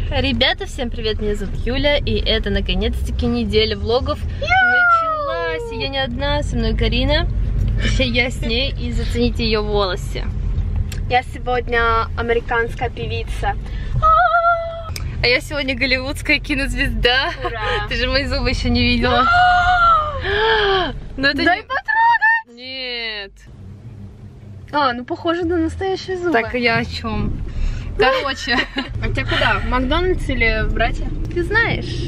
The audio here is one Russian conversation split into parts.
Ребята, всем привет, меня зовут Юля, и это наконец-таки неделя влогов началась. И я не одна, со мной Карина, я с ней, и зацените ее волосы. Я сегодня американская певица. А я сегодня голливудская кинозвезда. Ура. Ты же мои зубы еще не видела. Дай потрогать! Нет. Ну похоже на настоящие зубы. Так, я о чем? Короче. А тебе куда? В Макдональдс или в Братья? Ты знаешь.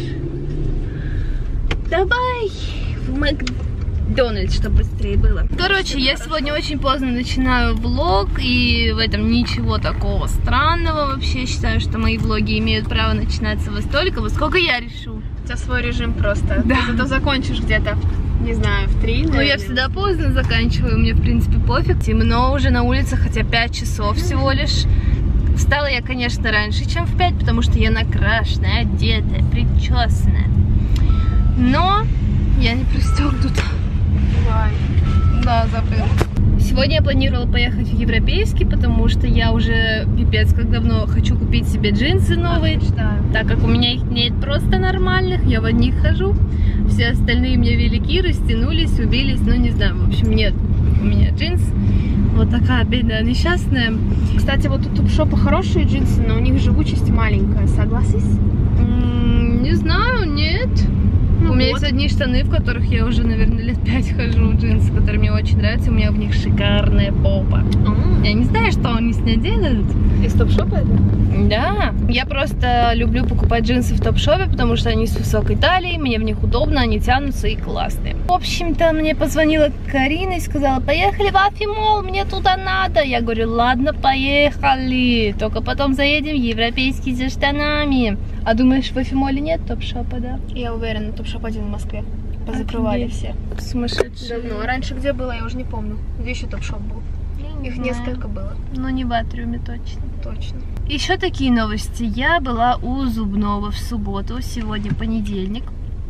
Давай в Макдональдс, чтобы быстрее было. Короче, я сегодня очень поздно начинаю влог, и в этом ничего такого странного вообще. считаю, что мои влоги имеют право начинаться во столько, во сколько я решу. У тебя свой режим просто. Да. Ты зато закончишь где-то, не знаю, в 3. Ну, я всегда поздно заканчиваю, мне в принципе пофиг. Темно уже на улице, хотя 5 часов всего лишь. Встала я, конечно, раньше, чем в 5, потому что я накрашенная, одетая, причесанная. Но я не пристегнута. Давай. Да, забыла. Сегодня я планировала поехать в Европейский, потому что я уже пипец как давно хочу купить себе джинсы новые. Мечтаю. Так как у меня их нет просто нормальных, я в одних хожу. Все остальные мне велики, растянулись, убились, ну не знаю, в общем, нет у меня джинс. Вот такая бедная, несчастная. Кстати, вот у Топшопа хорошие джинсы, но у них живучесть маленькая. Согласись? Не знаю, нет. Ну у меня вот. есть одни штаны, в которых я уже, наверное, лет 5 хожу, джинсы, которые мне очень нравятся. У меня в них шикарная попа. Я не знаю, что они с ней делают. Из Топшопа это? Да. Я просто люблю покупать джинсы в Топшопе, потому что они с высокой талией, мне в них удобно, они тянутся и классные. В общем-то, мне позвонила Карина и сказала: поехали в Афимол, мне туда надо. Я говорю: ладно, поехали, только потом заедем в Европейский за штанами. А думаешь, в Афимоле нет Топшопа, да? Я уверена, Топшоп один в Москве. Позакрывали все. Сумасшедшие. Давно. Раньше где было, я уже не помню. Где еще Топшоп был? Их несколько было. Но не в Атриуме точно. Точно. Еще такие новости. Я была у зубного в субботу, сегодня понедельник.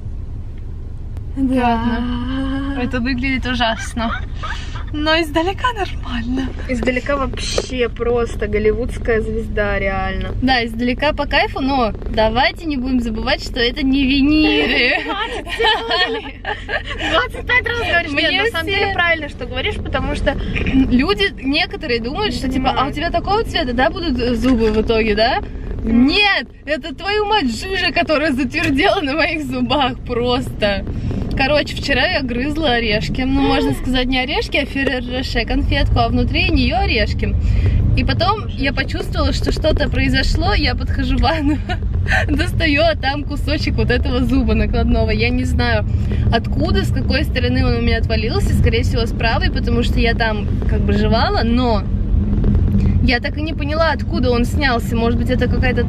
Да. Это выглядит ужасно. Но издалека нормально. Издалека вообще просто голливудская звезда, реально. Да, издалека по кайфу, но давайте не будем забывать, что это не виниры. 25 раз говоришь. Мне Нет, на самом все- деле правильно, что говоришь, потому что Люди, некоторые думают, что типа, а у тебя такого цвета, да, будут зубы в итоге, да? Нет, это твою мать жижа, которая затвердела на моих зубах просто. Короче, вчера я грызла орешки. Ну, можно сказать, не орешки, а ферреро-роше, конфетку, а внутри нее орешки. И потом я почувствовала, что что-то произошло, я подхожу в ванну, достаю, а там кусочек вот этого зуба накладного. Я не знаю, откуда, с какой стороны он у меня отвалился, скорее всего, с правой, потому что я там как бы жевала, но я так и не поняла, откуда он снялся. Может быть, это какая-то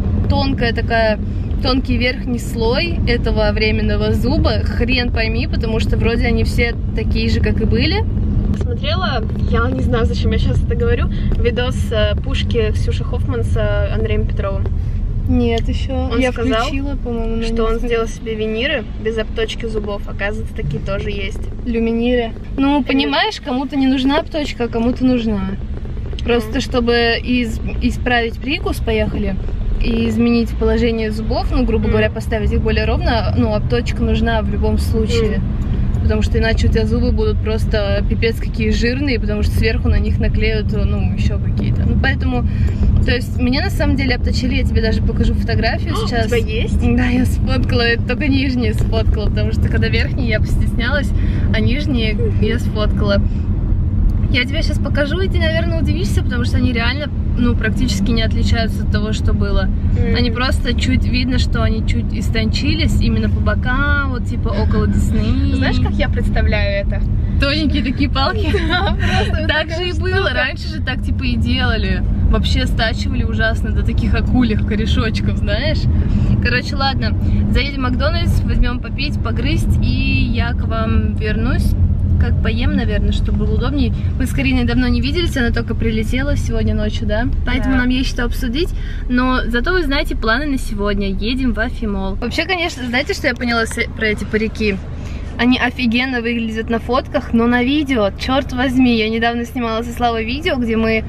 тонкий верхний слой этого временного зуба. Хрен пойми, потому что вроде они все такие же, как и были. смотрела, я не знаю, зачем я сейчас это говорю, видос Пушки Ксюши Хоффман с Андреем Петровым. Нет, еще. Он я сказал, включила, по-моему, что он сделал себе виниры без обточки зубов. Оказывается, такие тоже есть. люминиры. Ну, понимаешь, кому-то не нужна обточка, а кому-то нужна. Просто чтобы исправить прикус, поехали, и изменить положение зубов, ну, грубо говоря, поставить их более ровно, ну, обточка нужна в любом случае. Потому что иначе у тебя зубы будут просто пипец какие жирные, потому что сверху на них наклеют, ну, еще какие-то. Ну, поэтому, то есть, меня на самом деле обточили, я тебе даже покажу фотографию сейчас. У тебя есть? Да, я сфоткала, это только нижние сфоткала, потому что когда верхние я постеснялась, а нижние я сфоткала. Я тебе сейчас покажу, и ты, наверное, удивишься, потому что они реально, ну, практически не отличаются от того, что было. Они просто чуть видно, что они чуть истончились именно по бокам, вот типа около десны. Знаешь, как я представляю это? Тоненькие такие палки. Так же и было. Раньше же так типа и делали. Вообще стачивали ужасно до таких акульих корешочков, знаешь. Короче, ладно. Заедем в Макдональдс, возьмем попить, погрызть, и я к вам вернусь. Как поем, наверное, чтобы было удобнее. Мы с Кариной давно не виделись, она только прилетела сегодня ночью, да? Поэтому нам есть что обсудить. Но зато вы знаете планы на сегодня. Едем в Афимол. Вообще, конечно, знаете, что я поняла про эти парики? Они офигенно выглядят на фотках, но на видео, черт возьми, я недавно снимала со Славой видео, где мы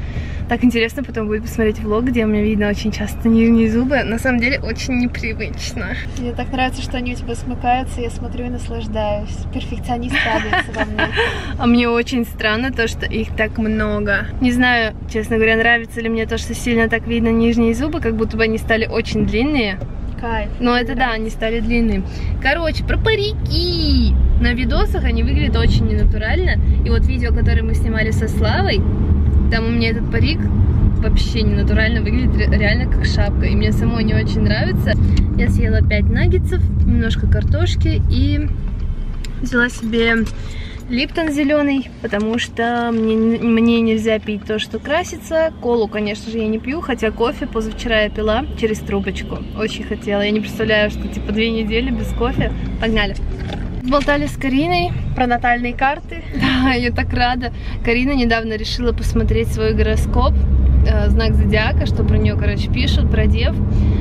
Так интересно потом будет посмотреть влог, где у меня видно очень часто нижние зубы. На самом деле очень непривычно. Мне так нравится, что они у тебя смыкаются, я смотрю и наслаждаюсь. Перфекционист радуется во мне. А мне очень странно то, что их так много. Не знаю, честно говоря, нравится ли мне то, что сильно так видно нижние зубы, как будто бы они стали очень длинные. Кайф. Но это да, они стали длинные. Короче, про парики. На видосах они выглядят очень ненатурально. И вот видео, которое мы снимали со Славой, там у меня этот парик вообще ненатурально выглядит, реально как шапка. И мне самой не очень нравится. Я съела 5 наггетсов, немножко картошки и взяла себе липтон зеленый, потому что мне нельзя пить то, что красится. Колу, конечно же, я не пью, хотя кофе позавчера я пила через трубочку. Очень хотела. Я не представляю, что типа 2 недели без кофе. Погнали. Болтали с Кариной про натальные карты. Да, я так рада. Карина недавно решила посмотреть свой гороскоп, знак зодиака, что про нее, короче, пишут, про дев.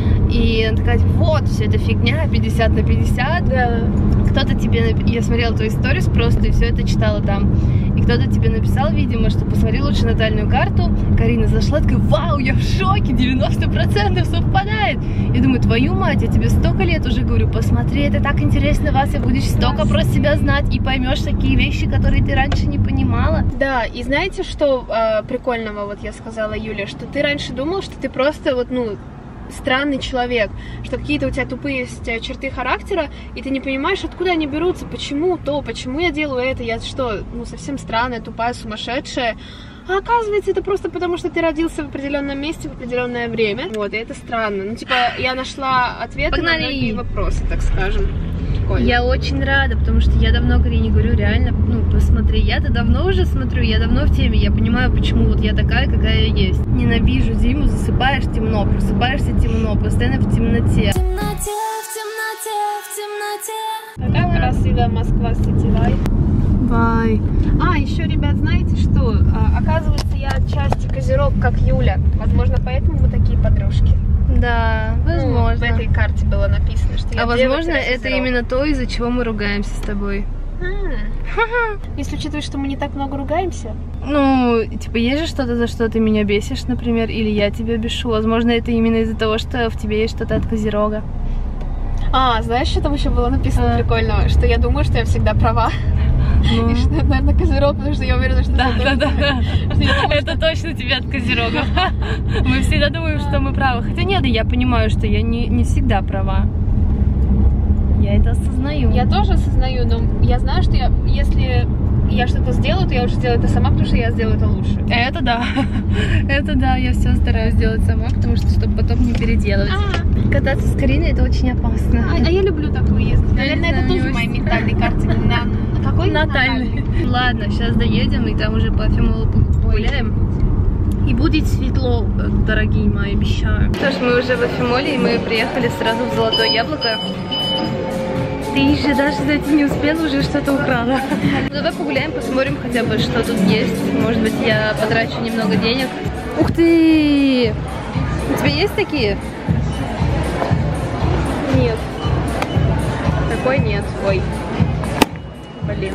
И она такая, вот, все это фигня, 50 на 50. Да. Кто-то тебе, я смотрела твою сторис просто и все это читала там. И кто-то тебе написал, видимо, что посмотри лучше натальную карту. Карина зашла, такая, вау, я в шоке, 90% совпадает. Я думаю, твою мать, я тебе столько лет уже говорю, посмотри, это так интересно, Вася, будешь столько про себя знать и поймешь такие вещи, которые ты раньше не понимала. Да, и знаете, что прикольного, вот я сказала Юле, что ты раньше думал, что ты просто вот, ну, странный человек, что какие-то у тебя тупые черты характера, и ты не понимаешь, откуда они берутся, почему то, почему я делаю это, я что, ну, совсем странная, тупая, сумасшедшая. А оказывается, это просто потому, что ты родился в определенном месте в определенное время. Вот, и это странно. Ну, типа, я нашла ответы на многие вопросы, так скажем. Прикольно. Я очень рада, потому что я давно Карине говорю, реально, ну, посмотри, я-то давно уже смотрю, я давно в теме, я понимаю, почему вот я такая, какая я есть. Ненавижу зиму, засыпаешь темно, просыпаешься темно, постоянно в темноте. Какая красивая Москва, City Life. Бай. А, еще, ребят, знаете что? Оказывается, я отчасти козерог, как Юля. Возможно, поэтому мы такие подружки. Да, возможно. Ну, в этой карте было написано, что я возможно, это именно то, из-за чего мы ругаемся с тобой. Если учитывать, что мы не так много ругаемся. Ну, типа, есть же что-то, за что ты меня бесишь, например, или я тебя бешу. Возможно, это именно из-за того, что в тебе есть что-то от козерога. А, знаешь, что там еще было написано прикольного? Что я думаю, что я всегда права. И что это, наверное, козерог, потому что я уверена, что... Да. Это точно тебе от козерогов. Мы всегда думаем, что мы правы. Хотя нет, я понимаю, что я не всегда права. Я это осознаю. Я тоже осознаю, но я знаю, что если я что-то сделаю, то я лучше сделаю это сама, потому что я сделаю это лучше. Это да. Это да, я все стараюсь делать сама, потому что, чтобы потом не переделывать. Кататься с Кариной — это очень опасно. А я люблю так выездить. Наверное, это тоже в моей ментальной карте. На какой? Натальной. Ладно, сейчас доедем, и там уже по Фимолу погуляем. И будет светло, дорогие мои, обещаю. Что ж, мы уже в Афимоле, и мы приехали сразу в Золотое Яблоко. Ты еще даже, кстати, не успела, уже что-то украла. Ну, давай погуляем, посмотрим хотя бы, что тут есть. Может быть, я потрачу немного денег. Ух ты! У тебя есть такие? Нет. Такой нет. Ой. Блин.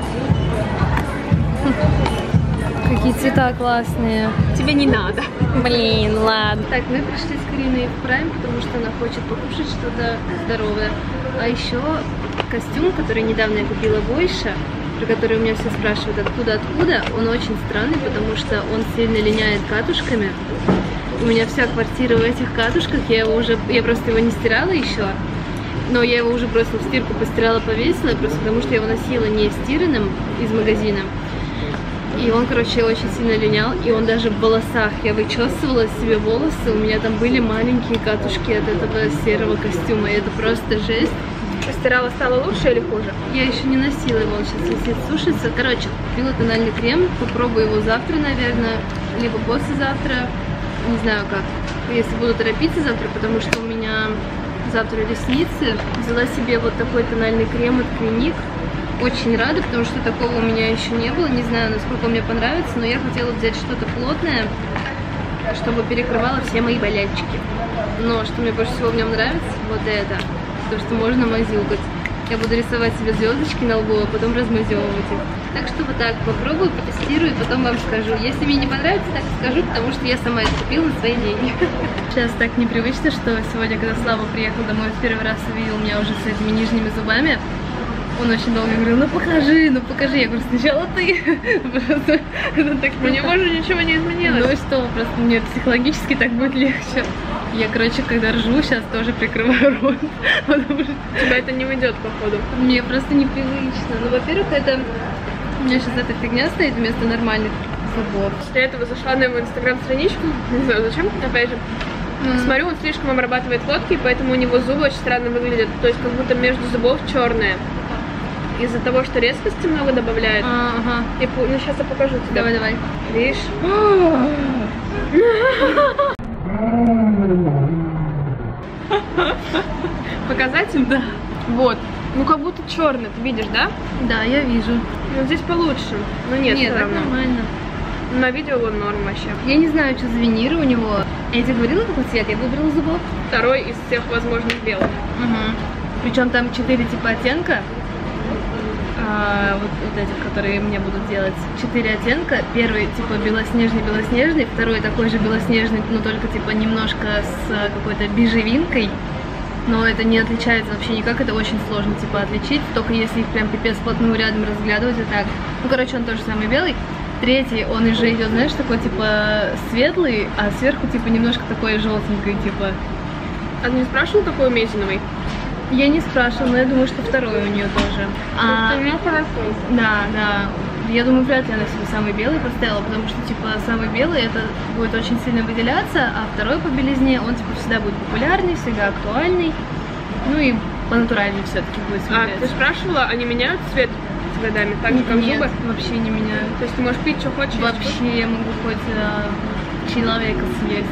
Какие цвета классные. Тебе не надо. Блин, ладно. Так, мы пришли с Кариной в Прайм, потому что она хочет покушать что-то здоровое. А еще костюм, который недавно я купила больше, про который у меня все спрашивают, откуда, он очень странный, потому что он сильно линяет катушками. У меня вся квартира в этих катушках, я просто его не стирала еще, но я его уже бросила в стирку, постирала, повесила, просто потому что я его носила не стиранным из магазина. И он, короче, очень сильно линял, и он даже в волосах, я вычесывала себе волосы, у меня там были маленькие катушки от этого серого костюма, и это просто жесть. Постирала, стало лучше или хуже? Я еще не носила его, он сейчас висит, сушится. Короче, купила тональный крем, попробую его завтра, наверное, либо послезавтра, не знаю как, если буду торопиться завтра, потому что у меня завтра ресницы. Взяла себе вот такой тональный крем от Clinique. Очень рада, потому что такого у меня еще не было. Не знаю, насколько мне понравится, но я хотела взять что-то плотное, чтобы перекрывало все мои болячки. Но что мне больше всего в нем нравится, вот это. То, что можно мазюкать. Я буду рисовать себе звездочки на лбу, а потом размазевывать их. Так что вот так, попробую, потестирую, потом вам скажу. Если мне не понравится, так скажу, потому что я сама это купила на свои деньги. Сейчас так непривычно, что сегодня, когда Слава приехал домой, в первый раз увидел меня уже с этими нижними зубами. Он очень долго говорил, ну покажи, ну покажи. Я говорю, сначала ты. Просто это так У него же ничего не изменилось. Ну и что, просто мне психологически так будет легче. Я, короче, когда ржу, сейчас тоже прикрываю рот, потому что Тебя это не уйдет, походу. мне просто непривычно. Ну, во-первых, это... У меня сейчас эта фигня стоит вместо нормальных зубов. После этого зашла на его инстаграм-страничку, не знаю зачем, опять же. Смотрю, он слишком обрабатывает фотки, и поэтому у него зубы очень странно выглядят. То есть как будто между зубов черные. Из-за того, что резкости много добавляет. Ага. И, ну, сейчас я покажу тебе. Давай, давай. Видишь? Показать им? Да. Вот. Ну как будто черный, ты видишь, да? Да, я вижу. Ну здесь получше. Но нет, Нет, всё так равно. нормально. На видео он норм вообще. Я не знаю, что за виниры у него. Я тебе говорила, какой цвет я выбрала зубов? Второй из всех возможных белых. Причем там 4 типа оттенка. Вот этих, которые мне будут делать. 4 оттенка. Первый типа белоснежный, второй такой же белоснежный, но только типа немножко с какой-то бежевинкой. Но это не отличается вообще никак, это очень сложно типа отличить, только если их прям пипец вплотную рядом разглядывать и так. Ну, короче, он тоже самый белый. Третий, он уже идет, знаешь, такой типа светлый, а сверху типа немножко такой желтенький, типа. А ты не спрашивал, какой у Мезиновой? Я не спрашивала, но я думаю, что второй у нее тоже. Ну, хорошо. Да, да. Я думаю, вряд ли она себе самый белый поставила, потому что, типа, самый белый это будет очень сильно выделяться, а второй по белизне, он, типа, всегда будет популярный, всегда актуальный, ну и по-натуральней все-таки будет смотреться. А ты спрашивала, они меняют цвет с годами, так же, как Нет, зубы? вообще не меняют. То есть ты можешь пить, что хочешь? Вообще я могу хоть человека съесть.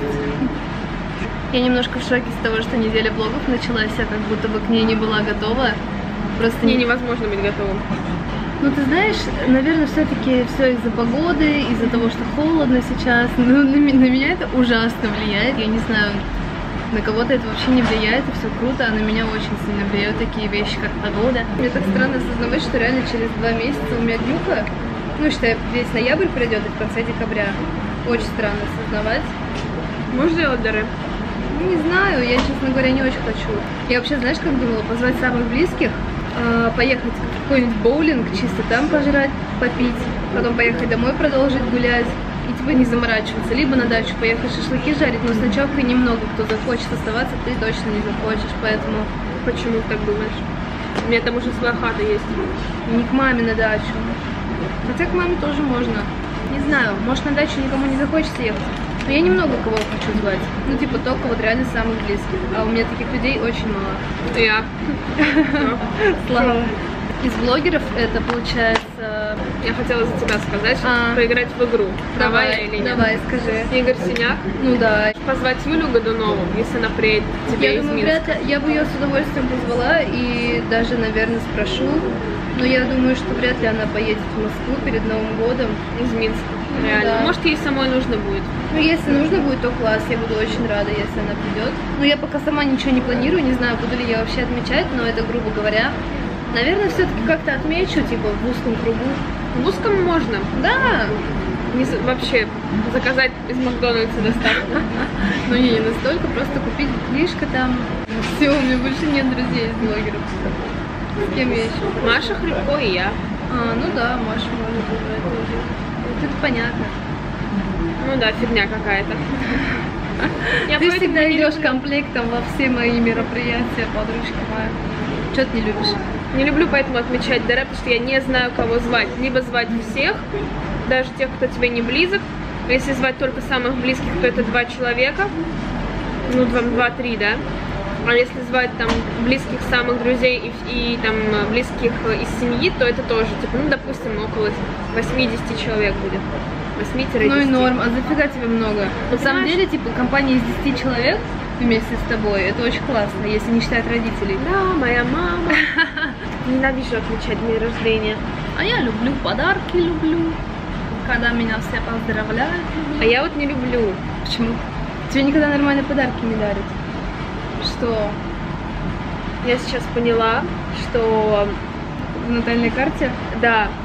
Я немножко в шоке с того, что неделя блогов началась, я как будто бы к ней не была готова. Просто Мне невозможно быть готовым. Ну, ты знаешь, наверное, все-таки все из-за погоды, из-за того, что холодно сейчас. Ну, на меня это ужасно влияет. Я не знаю, на кого-то это вообще не влияет, и все круто, а на меня очень сильно влияют такие вещи, как погода. Мне так странно осознавать, что реально через 2 месяца у меня днюха, ну, считай, весь ноябрь придет и в конце декабря. Очень странно осознавать. Можешь сделать дары? Ну, не знаю, я, честно говоря, не очень хочу. Я вообще, знаешь, как думала, позвать самых близких, поехать в какой-нибудь боулинг, чисто там пожрать, попить, потом поехать домой продолжить гулять и типа не заморачиваться. Либо на дачу поехать шашлыки жарить, но с ночевкой немного кто захочет оставаться, ты точно не захочешь, поэтому... Почему ты так думаешь? У меня там уже своя хата есть. Не к маме на дачу. Хотя к маме тоже можно. Не знаю, может на дачу никому не захочется ехать. Но я немного кого хочу звать. Ну, типа, только вот реально самых близких. А у меня таких людей очень мало. Я. Слава. Из блогеров это получается... Я хотела за тебя сказать, поиграть в игру. Давай или нет? Давай, скажи. Игорь Синяк. Ну да. Позвать Юлю Годунову, если она приедет к тебе Я из думаю, Минска. вряд ли. Я бы ее с удовольствием позвала и даже, наверное, спрошу. Но я думаю, что вряд ли она поедет в Москву перед Новым годом. Из Минска. Реально. Да. Может, ей самой нужно будет. Ну, если нужно будет, то класс. Я буду очень рада, если она придет. Но я пока сама ничего не планирую, не знаю, буду ли я вообще отмечать, но это, грубо говоря, наверное, все-таки как-то отмечу, типа, в узком кругу. В узком можно. Да. Вообще заказать из Макдональдса доставку. Ну, не настолько, просто купить книжка там. Все, у меня больше нет друзей из блогеров. С кем я еще? Маша Хребко и я. Ну да, Маша можно позвать тоже. Вот это понятно. Ну да, фигня какая-то. Ты всегда идешь комплектом во все мои мероприятия, подружка моя. Что ты не любишь? Не люблю поэтому отмечать дары, потому что я не знаю, кого звать. Либо звать всех, даже тех, кто тебе не близок. Если звать только самых близких, то это 2 человека. Ну, 2-3, да? А если звать там близких самых друзей и там близких из семьи, то это тоже, типа, ну, допустим, около 80 человек будет. 8-10. Ну и норм, а зафига тебе много? На самом деле, типа, компания из 10 человек вместе с тобой, это очень классно, если не считать родителей. Да, моя мама. Ненавижу отмечать дни рождения. А я люблю подарки, люблю, когда меня все поздравляют. А я вот не люблю. Почему? Тебе никогда нормальные подарки не дарят. Что? Я сейчас поняла, что в натальной карте? Да,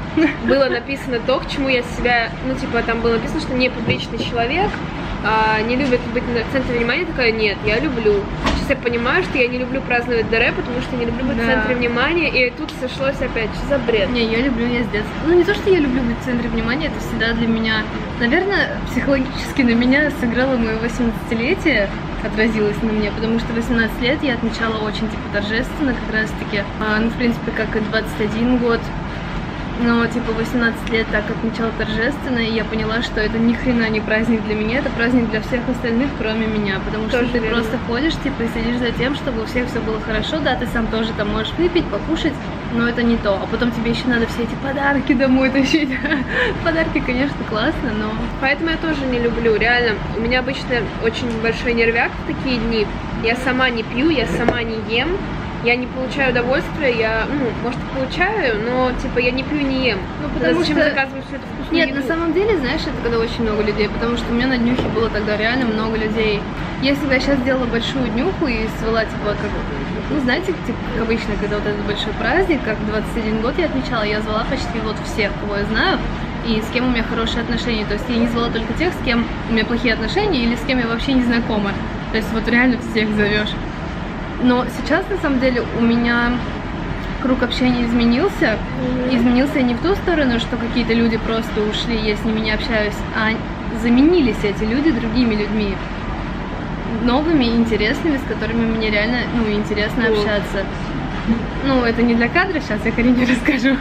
было написано то, к чему я себя, ну, типа, там было написано, что не публичный человек, не любит быть в центре внимания, такая, нет, я люблю. Сейчас я понимаю, что я не люблю праздновать ДР, потому что не люблю быть в центре внимания, и тут сошлось опять, что за бред? Не, я люблю, я с детства. Ну, не то, что я люблю быть в центре внимания, это всегда для меня, наверное, психологически на меня сыграло мое 18-летие, отразилось на мне, потому что 18 лет я отмечала очень, типа, торжественно, как раз-таки, ну, в принципе, как и 21 год. Но, типа, 18 лет так отмечала торжественно, и я поняла, что это ни хрена не праздник для меня, это праздник для всех остальных, кроме меня, потому что ты просто ходишь, типа, и следишь за тем, чтобы у всех все было хорошо, да, ты сам тоже там можешь выпить, покушать, но это не то, а потом тебе еще надо все эти подарки домой тащить. Подарки, конечно, классно, но... Поэтому я тоже не люблю, реально, у меня обычно очень большой нервяк в такие дни, я сама не пью, я сама не ем, я не получаю удовольствия, я, ну, может, получаю, но, типа, я не пью, не ем. Ну, потому зачем что... заказывать всю эту вкусную Нет, еду? на самом деле, знаешь, это когда очень много людей, потому что у меня на днюхе было тогда реально много людей. Если бы я сейчас сделала большую днюху и свела, типа, как, ну, знаете, типа, как обычно, когда вот этот большой праздник, как 21 год я отмечала, я звала почти вот всех, кого я знаю, и с кем у меня хорошие отношения. То есть я не звала только тех, с кем у меня плохие отношения, или с кем я вообще не знакома. То есть вот реально всех зовешь. Но сейчас, на самом деле, у меня круг общения изменился. Изменился не в ту сторону, что какие-то люди просто ушли, я с ними не общаюсь, а заменились эти люди другими людьми. Новыми, интересными, с которыми мне реально, ну, интересно общаться. Ну, это не для кадра, сейчас я Карине расскажу.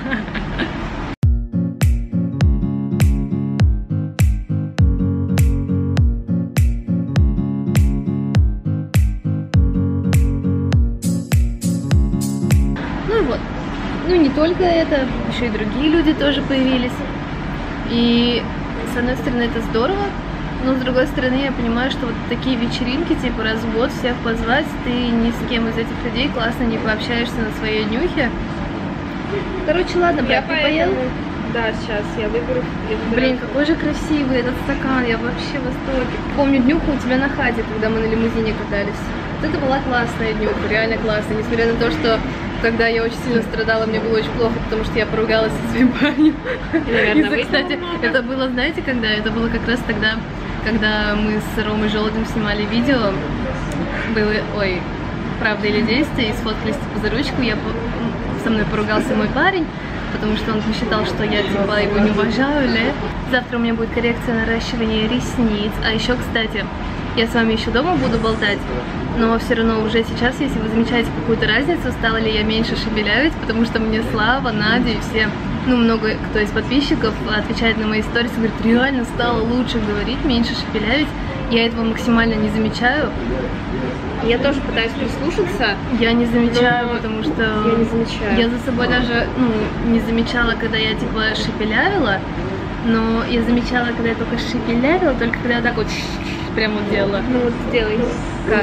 Ну, не только это, еще и другие люди тоже появились. И, с одной стороны, это здорово, но, с другой стороны, я понимаю, что вот такие вечеринки, типа, раз в год всех позвать, ты ни с кем из этих людей классно не пообщаешься на своей днюхе. Короче, ладно, брат, ты поел? Да, сейчас я выберу. Блин, какой же красивый этот стакан, я вообще в восторге. Помню днюху у тебя на хате, когда мы на лимузине катались. Вот это была классная днюха, реально классная, несмотря на то, что когда я очень сильно страдала, мне было очень плохо, потому что я поругалась со своим парнем. Наверное, кстати, это было, знаете, когда? Это было как раз тогда, когда мы с Ромой Желудем снимали видео. Было, ой, правда или действие, и сфоткались типа за ручку. Со мной поругался мой парень, потому что он посчитал, что я типа его не уважаю, или... Завтра у меня будет коррекция наращивания ресниц. А еще, кстати, я с вами еще дома буду болтать, но все равно уже сейчас, если вы замечаете какую-то разницу, стала ли я меньше шепелявить, потому что мне Слава, Надя и все, ну, много кто из подписчиков отвечает на мои сторис, говорит, реально стало лучше говорить, меньше шепелявить. Я этого максимально не замечаю. Я тоже пытаюсь прислушаться. Я не замечаю, потому что... Я не замечаю. Я за собой даже, ну, не замечала, когда я, типа, шепелявила, но я замечала, когда я только шепелявила, только когда я так вот прям вот делала. Ну вот сделай. Как?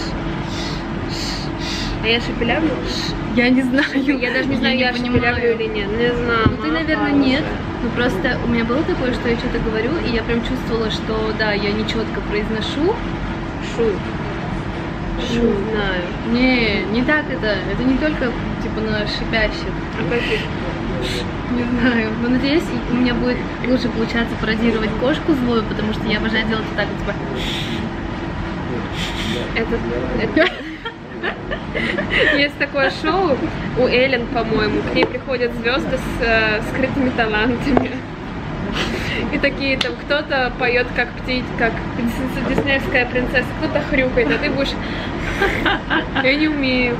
А я шепелявлю? Я не знаю. Я даже не знаю, я шепелявлю или нет. Не знаю. Ну ты, наверное, нет. Ну просто у меня было такое, что я что-то говорю, и я прям чувствовала, что да, я нечетко произношу. Шу. Шу, знаю. Не так это. Это не только типа на шипящих. А каких? Не знаю. Но надеюсь, у меня будет лучше получаться пародировать кошку злую, потому что я обожаю делать вот так вот, типа. Это... Есть такое шоу у Эллен, по-моему, к ней приходят звезды с скрытыми талантами. И такие там кто-то поет как птица, как диснеевская принцесса, кто-то хрюкает, а ты будешь... Я не умею.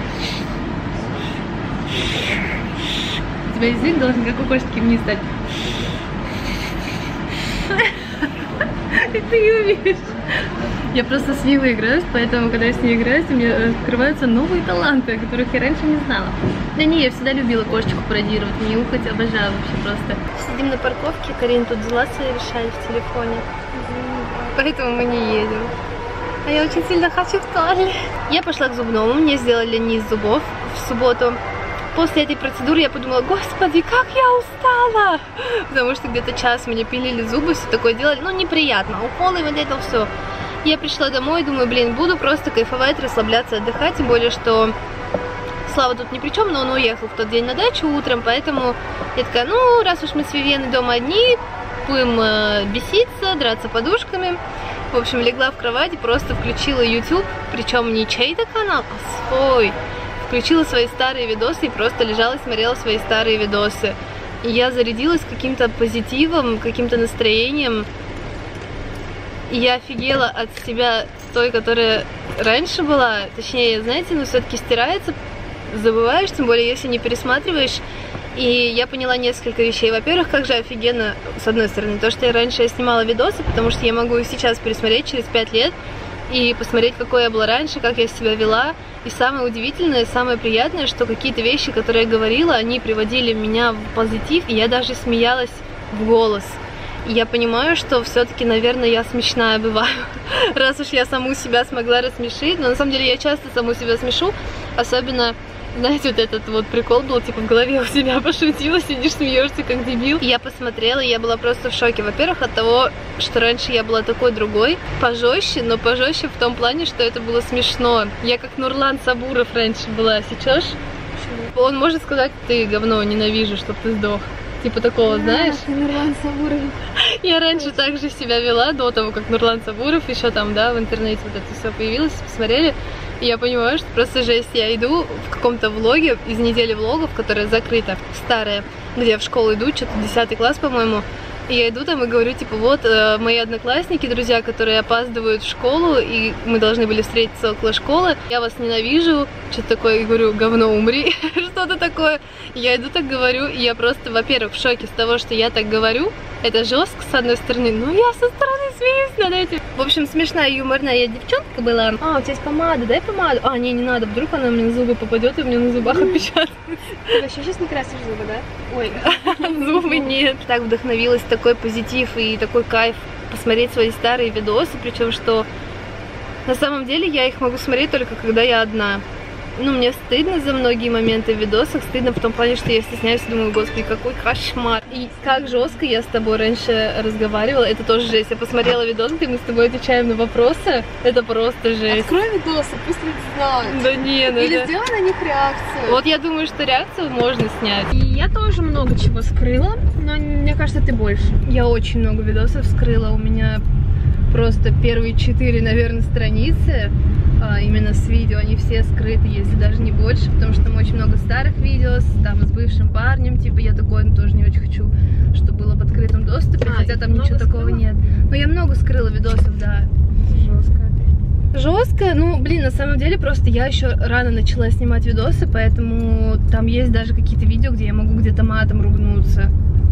У тебя язык должен как у кошки вниз стать. И ты не умеешь. Я просто с Вивой играюсь, поэтому, когда я с ней играюсь, у меня открываются новые таланты, о которых я раньше не знала. Да не, я всегда любила кошечку пародировать, мяукать, обожаю вообще просто. Сидим на парковке, Карин тут дела свои решает в телефоне, поэтому мы не едем. А я очень сильно хочу в туалет. Я пошла к зубному, мне сделали низ зубов в субботу. После этой процедуры я подумала, господи, как я устала! Потому что где-то час мне пилили зубы, все такое делали, ну неприятно, уколы, вот это все. Я пришла домой, думаю, блин, буду просто кайфовать, расслабляться, отдыхать, тем более, что Слава тут ни при чем, но он уехал в тот день на дачу утром, поэтому я такая, ну, раз уж мы с Вивьеной дома одни, будем беситься, драться подушками. В общем, легла в кровать и просто включила YouTube, причем не чей-то канал, а свой. Включила свои старые видосы и просто лежала и смотрела свои старые видосы. И я зарядилась каким-то позитивом, каким-то настроением. И я офигела от себя той, которая раньше была. Точнее, знаете, ну все-таки стирается, забываешь, тем более если не пересматриваешь. И я поняла несколько вещей. Во-первых, как же офигенно, с одной стороны, то, что я снимала видосы, потому что я могу их сейчас пересмотреть через 5 лет и посмотреть, какой я была раньше, как я себя вела. И самое удивительное, самое приятное, что какие-то вещи, которые я говорила, они приводили меня в позитив, и я даже смеялась в голос. И я понимаю, что все-таки, наверное, я смешная бываю, раз уж я саму себя смогла рассмешить. Но на самом деле я часто саму себя смешу, особенно... Знаете, вот этот вот прикол был, типа, в голове у себя пошутила, сидишь, смеешься, как дебил. И я посмотрела, и я была просто в шоке. Во-первых, от того, что раньше я была такой другой, пожестче, но пожестче в том плане, что это было смешно. Я как Нурлан Сабуров раньше была, сейчас. Он может сказать, ты говно, ненавижу, чтоб ты сдох. Типа такого, знаешь? Нурлан Сабуров. Я раньше также себя вела, до того, как Нурлан Сабуров еще там, да, в интернете вот это все появилось, посмотрели. И я понимаю, что просто жесть. Я иду в каком-то влоге, из недели влогов, которая закрыта, старая, где я в школу иду, что-то 10 класс, по-моему. И я иду там и говорю, типа, вот, мои одноклассники, друзья, которые опаздывают в школу, и мы должны были встретиться около школы, я вас ненавижу, что-то такое, и говорю, говно, умри, что-то такое. И я иду так говорю, и я просто, во-первых, в шоке с того, что я так говорю, это жестко, с одной стороны, но я со стороны смеюсь над этим. В общем, смешная, юморная я девчонка была. А, у тебя есть помада, дай помаду. А, не надо, вдруг она мне на зубы попадет, и мне на зубах отпечатает. Ты вообще сейчас не красишь зубы, да? Ой, зубы нет. Так вдохновилась, такой позитив и такой кайф посмотреть свои старые видосы, причем что на самом деле я их могу смотреть только когда я одна. Ну, мне стыдно за многие моменты в видосах, стыдно в том плане, что я стесняюсь и думаю, господи, какой кошмар. И как жестко я с тобой раньше разговаривала, это тоже жесть. Я посмотрела видос, где мы с тобой отвечаем на вопросы, это просто жесть. Открой видосы, пусть люди знают. Да не, ну или сделай на них реакцию. Вот я думаю, что реакцию можно снять. И я тоже много чего скрыла, но мне кажется, ты больше. Я очень много видосов скрыла, у меня просто первые 4, наверное, страницы. Именно с видео, они все скрыты, если даже не больше, потому что там очень много старых видео, там с бывшим парнем, типа я такое тоже не очень хочу, чтобы было в открытом доступе, хотя там ничего такого нет. Но я много скрыла видосов, да. Жестко. Жестко? Ну, блин, на самом деле просто я еще рано начала снимать видосы, поэтому там есть даже какие-то видео, где я могу где-то матом ругнуться.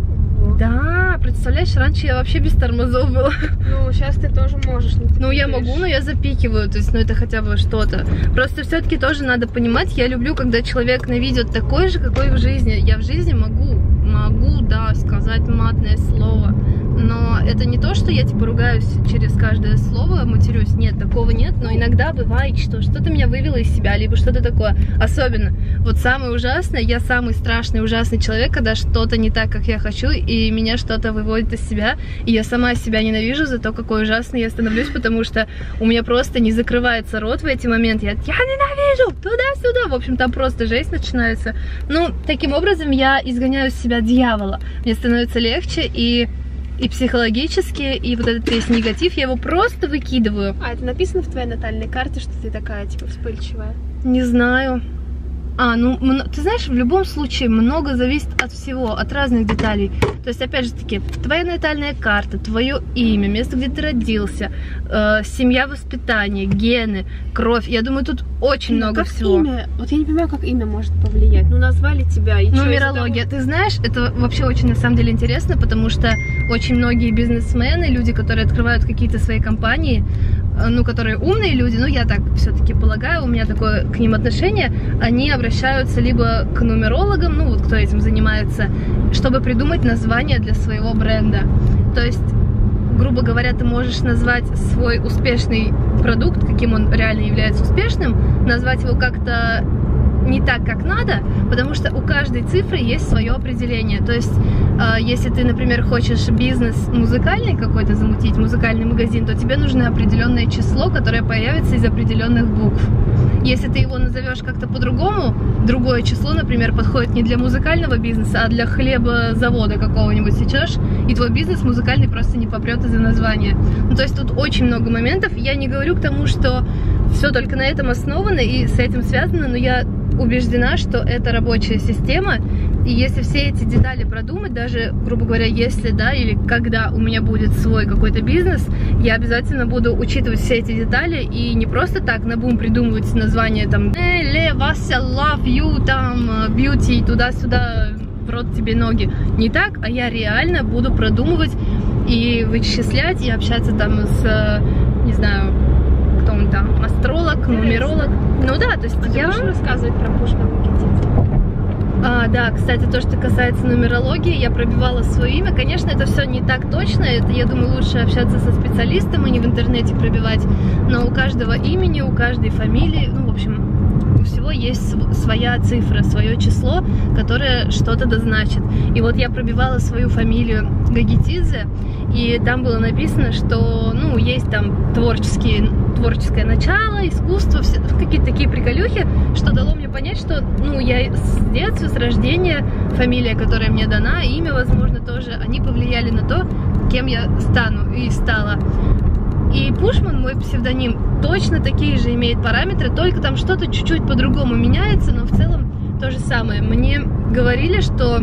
Да, представляешь, раньше я вообще без тормозов была. Ну, сейчас ты тоже можешь. Ну, я могу, но я запикиваю, то есть, ну, это хотя бы что-то. Просто все-таки тоже надо понимать, я люблю, когда человек на видео такой же, какой в жизни. Я в жизни могу, да, сказать матное слово. Но это не то, что я, типа, ругаюсь через каждое слово, матерюсь. Нет, такого нет. Но иногда бывает, что что-то меня вывело из себя, либо что-то такое. Особенно, вот самое ужасное, я самый страшный, ужасный человек, когда что-то не так, как я хочу, и меня что-то выводит из себя. И я сама себя ненавижу за то, какой ужасный я становлюсь, потому что у меня просто не закрывается рот в эти моменты. Я ненавижу! Туда-сюда! В общем, там просто жесть начинается. Ну, таким образом я изгоняю из себя дьявола. Мне становится легче, и психологически, и вот этот весь негатив, я его просто выкидываю. А это написано в твоей натальной карте, что ты такая, типа, вспыльчивая? Не знаю. Ну, ты знаешь, в любом случае много зависит от всего, от разных деталей. То есть, опять же таки, твоя натальная карта, твое имя, место, где ты родился, семья, воспитание, гены, кровь. Я думаю, тут очень много всего. Имя? Вот я не понимаю, как имя может повлиять. Ну, назвали тебя, и нумерология. Ты знаешь, это вообще очень, на самом деле, интересно, потому что очень многие бизнесмены, люди, которые открывают какие-то свои компании, ну, которые умные люди, ну, я так все-таки полагаю, у меня такое к ним отношение, они обращаются либо к нумерологам, ну, вот кто этим занимается, чтобы придумать название для своего бренда. То есть, грубо говоря, ты можешь назвать свой успешный продукт, каким он реально является успешным, назвать его как-то не так, как надо, потому что у каждой цифры есть свое определение. То есть, если ты, например, хочешь бизнес музыкальный какой-то замутить, музыкальный магазин, то тебе нужно определенное число, которое появится из определенных букв. если ты его назовешь как-то по-другому, другое число, например, подходит не для музыкального бизнеса, а для хлебозавода какого-нибудь сейчас, и твой бизнес музыкальный просто не попрет из-за названия. Ну, то есть тут очень много моментов. Я не говорю к тому, что все только на этом основано и с этим связано, но я убеждена, что это рабочая система, и если все эти детали продумать, даже, грубо говоря, если, да, или когда у меня будет свой какой-то бизнес, я обязательно буду учитывать все эти детали и не просто так набум придумывать название там Вася, love you, там, beauty, туда-сюда, в рот тебе ноги. Не так, а я реально буду продумывать и вычислять, и общаться там с, не знаю, кто он там, астролог, нумеролог. Ну да, то есть я вам рассказывать про Пушмана Гетидзе. Да, кстати, то, что касается нумерологии, я пробивала свое имя. Конечно, это все не так точно. Это, я думаю, лучше общаться со специалистом, а не в интернете пробивать. Но у каждого имени, у каждой фамилии, ну, в общем, у всего есть своя цифра, свое число, которое что-то дозначит. И вот я пробивала свою фамилию Гагетидзе, и там было написано, что, ну, есть там творческое начало, искусство, какие-то такие приколюхи, что дало мне понять, что, ну, я с детства, с рождения, фамилия, которая мне дана, имя, возможно, тоже, они повлияли на то, кем я стану и стала. И Пушман, мой псевдоним, точно такие же имеет параметры, только там что-то чуть-чуть по-другому меняется, но в целом то же самое. Мне говорили, что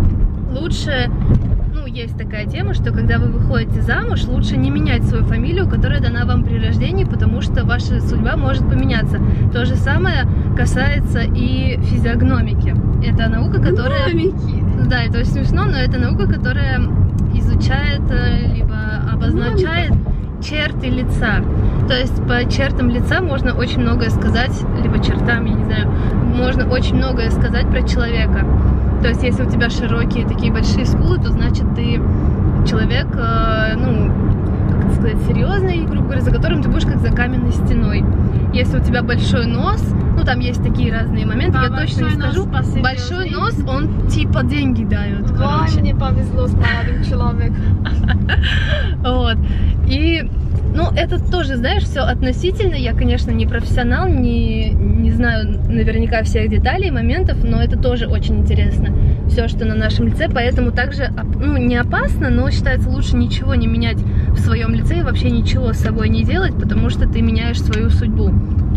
лучше, ну, есть такая тема, что когда вы выходите замуж, лучше не менять свою фамилию, которая дана вам при рождении, потому что ваша судьба может поменяться. То же самое касается и физиогномики. Это наука, которая... Да, это очень смешно, но это наука, которая изучает, либо обозначает черты лица. То есть по чертам лица можно очень многое сказать, либо чертам, я не знаю, можно очень многое сказать про человека. То есть если у тебя широкие такие большие скулы, то значит ты человек, ну, как это сказать, серьезный, грубо говоря, за которым ты будешь как за каменной стеной. Если у тебя большой нос, ну там есть такие разные моменты, я точно не скажу. Большой нос, он типа деньги дает. Мне повезло с молодым человеком. Вот. И, ну, это тоже, знаешь, все относительно. Я, конечно, не профессионал, не знаю наверняка всех деталей, моментов, но это тоже очень интересно. Все, что на нашем лице, поэтому также, ну, не опасно, но считается лучше ничего не менять в своем лице и вообще ничего с собой не делать, потому что ты меняешь свою судьбу.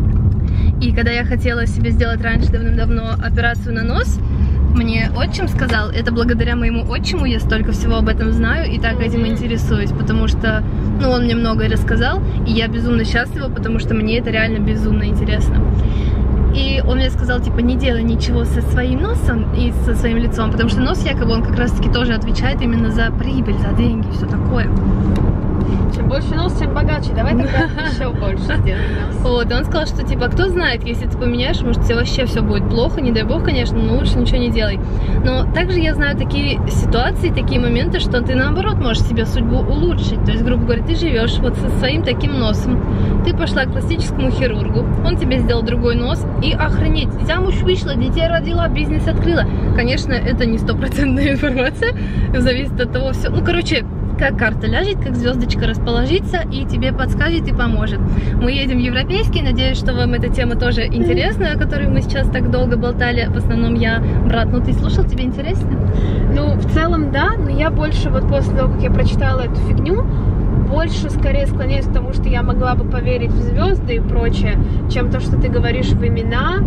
И когда я хотела себе сделать раньше давным-давно операцию на нос, мне отчим сказал, это благодаря моему отчиму я столько всего об этом знаю и так этим интересуюсь, потому что, ну, он мне многое рассказал, и я безумно счастлива, потому что мне это реально безумно интересно. И он мне сказал, типа, не делай ничего со своим носом и со своим лицом, потому что нос якобы он как раз-таки тоже отвечает именно за прибыль, за деньги, все такое. Чем больше нос, тем богаче. Давай тогда еще больше сделаем нос. Вот, и он сказал, что, типа, кто знает, если ты поменяешь, может, тебе вообще все будет плохо, не дай бог, конечно, но лучше ничего не делай. Но также я знаю такие ситуации, такие моменты, что ты, наоборот, можешь себе судьбу улучшить. То есть, грубо говоря, ты живешь вот со своим таким носом, ты пошла к пластическому хирургу, он тебе сделал другой нос, и охренеть, замуж вышла, детей родила, бизнес открыла. Конечно, это не стопроцентная информация, зависит от того все. Ну, короче, как карта ляжет, как звездочка расположится и тебе подскажет и поможет. Мы едем в Европейский, надеюсь, что вам эта тема тоже интересна, о которой мы сейчас так долго болтали. В основном я. Брат, ну ты слушал, тебе интересно? Ну, в целом, да, но я больше вот после того, как я прочитала эту фигню, больше скорее склоняюсь к тому, что я могла бы поверить в звезды и прочее, чем то, что ты говоришь в имена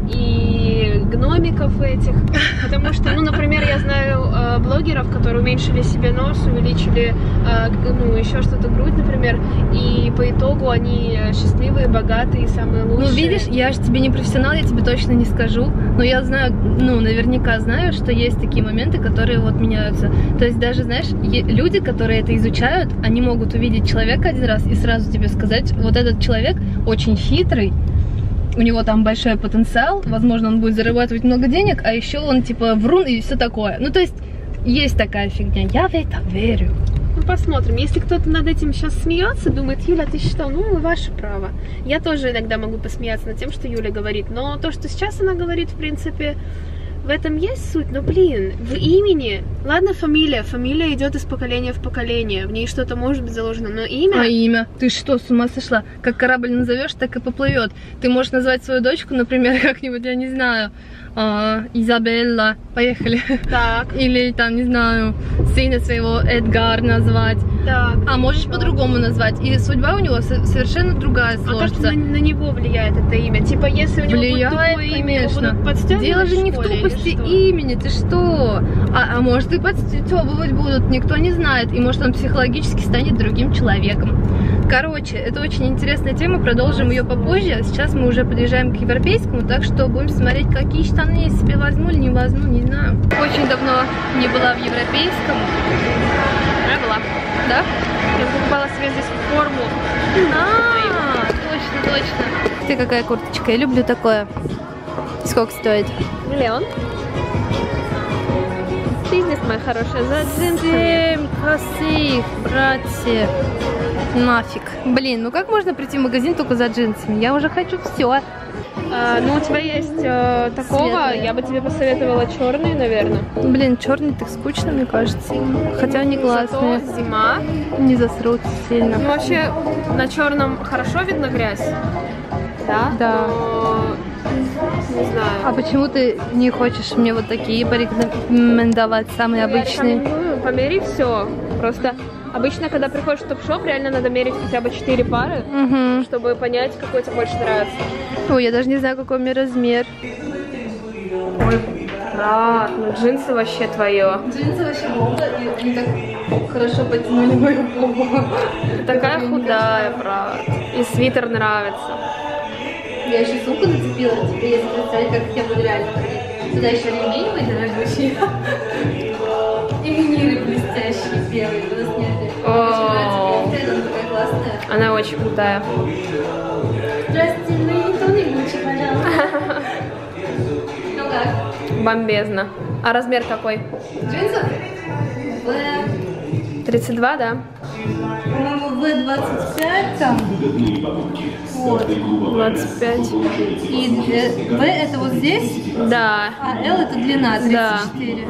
и гномиков этих, потому что, ну, например, я знаю блогеров, которые уменьшили себе нос, увеличили, ну, еще что-то, грудь, например, и по итогу они счастливые, богатые, самые лучшие. Ну, видишь, я же тебе не профессионал, я тебе точно не скажу, но я знаю, ну, наверняка знаю, что есть такие моменты, которые вот меняются. То есть даже, знаешь, люди, которые это изучают, они могут увидеть человека один раз и сразу тебе сказать, вот этот человек очень хитрый, у него там большой потенциал, возможно, он будет зарабатывать много денег, а еще он типа врун и все такое. Ну, то есть такая фигня, я в это верю. Ну, посмотрим. Если кто-то над этим сейчас смеется, думает, Юля, ты что? Ну, ваше право. Я тоже иногда могу посмеяться над тем, что Юля говорит, но то, что сейчас она говорит, в принципе, в этом есть суть, но, блин, в имени... Ладно, фамилия идет из поколения в поколение, в ней что-то может быть заложено, но имя... А имя? Ты что, с ума сошла? Как корабль назовешь, так и поплывет. Ты можешь назвать свою дочку, например, как-нибудь, я не знаю, Изабелла, поехали. Так. Или там, не знаю, сына своего Эдгар назвать. Так. А можешь по-другому назвать. И судьба у него совершенно другая сложится. А как на него влияет это имя? Типа, если у него влияет, будет тупое имя, его конечно. будут подстёбывать, Дело же не в что ли, тупости или что? имени, ты что? А может и подстёбывать будут, никто не знает. И может он психологически станет другим человеком. Короче, это очень интересная тема, продолжим ее попозже. Сейчас мы уже подъезжаем к европейскому, так что будем смотреть, какие штаны я себе возьму или не возьму, не знаю. Очень давно не была в европейском. Я была. Да? Я покупала себе здесь форму. Точно, точно. Ты какая курточка? Я люблю такое. Сколько стоит? 1 миллион. Бизнес, моя хорошая, за джинсами. 7 косых, братья. Нафиг. Блин, ну как можно прийти в магазин только за джинсами? Я уже хочу все. Ну, у тебя есть такого, Светлые. я бы тебе посоветовала черные, наверное. Блин, черный так скучно, мне кажется. Хотя они классные. Зато зима. Не засрут сильно. Ну, вообще, на черном хорошо видно грязь. Да? Да. Но... Не знаю. А почему ты не хочешь мне вот такие порекомендовать, самые обычные? Ну, помери все. Просто обычно, когда приходишь в топ-шоп, реально надо мерить хотя бы 4 пары, Угу. чтобы понять, какой тебе больше нравится. Ой, я даже не знаю, какой у меня размер. Ой, брат, ну джинсы вообще твое. Джинсы вообще бомба, и они так хорошо потянули мою попу. Такая худая, брат. И свитер нравится. Я еще сумку нацепила, теперь если представить, как я буду реально ходить. Сюда еще ремень мой дорогущий. И виниры блестящие белые, туда сняты. О. Очень нравится, она такая классная. Она очень крутая. Здравствуйте, ну никто не Гуччи, пожалуйста. Ну как? Бомбезно. А размер какой? Джинсов? 32, да? По-моему, В25 там. Вот. 25. И В это вот здесь, Да. а Л это длина 34.